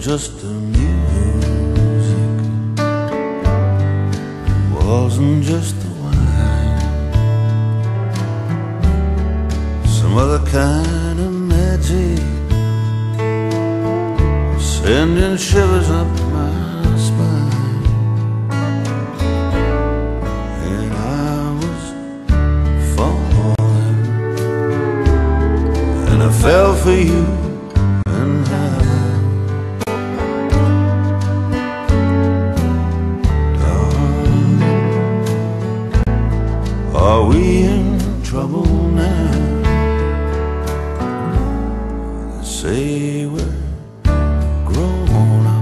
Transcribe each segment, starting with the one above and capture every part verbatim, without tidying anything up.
just the music, it wasn't just the wine, some other kind of magic sending shivers up my spine. And I was falling, and I fell for you. Are we in trouble now? They say we're grown up.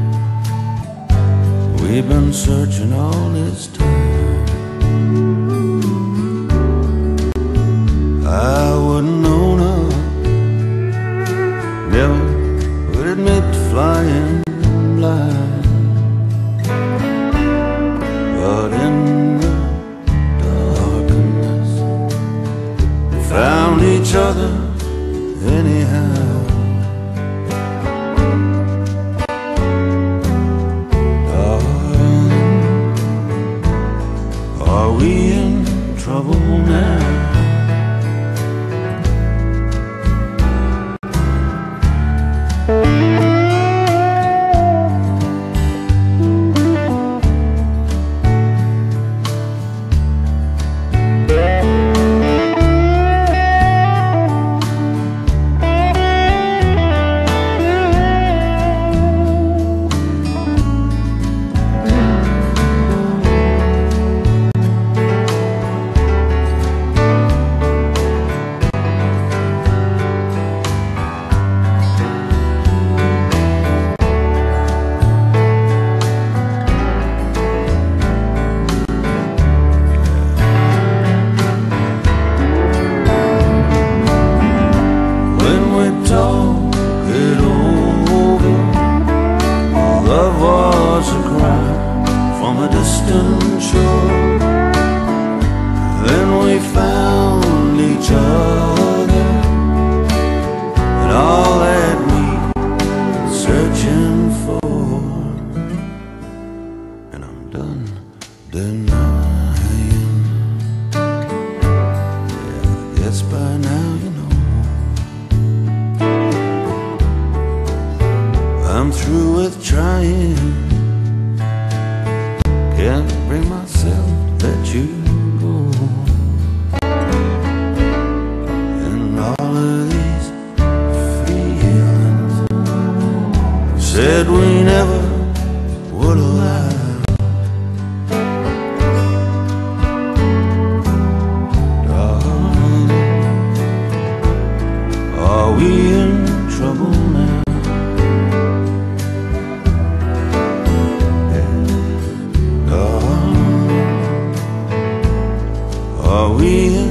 We've been searching all this time. I wouldn't own up, never would admit to flying blind. But in found each other anyhow. Darling, are we in trouble now? I'm through with trying, can't bring myself to let you go. And all of these feelings said we never would allow. Darling, are we in trouble now? Are we